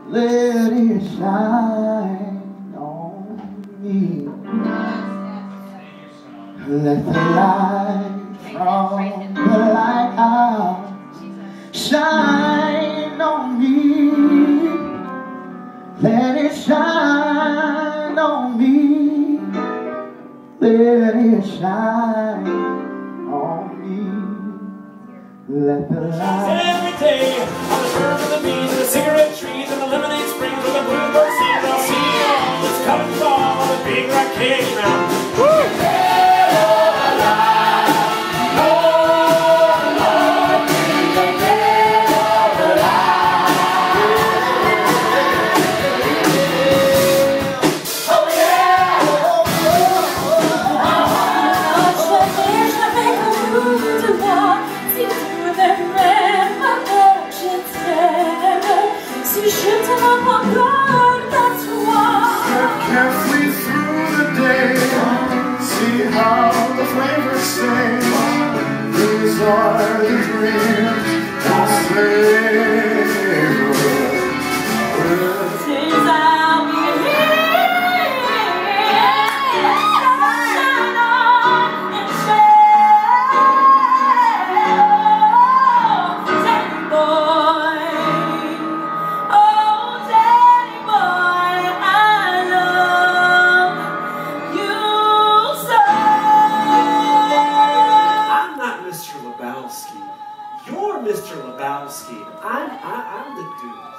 let it shine on me. Let the light from the lighthouse shine on me. Let it shine on me. Let it shine on me. Let the light. Every day on the birds and the bees and the cigarette trees and the lemonade springs and the bluebird seeds, I'll see it's coming from on the big rock candy mountain. Carefully through the day, see how the flavors sing. These are the dreams of slavery. Since I'll be here, shine on and shine, Daddy boy, oh Daddy boy, I love you so. I'm not Mr. Lebowski. You're Mr. Lebowski. I'm the dude.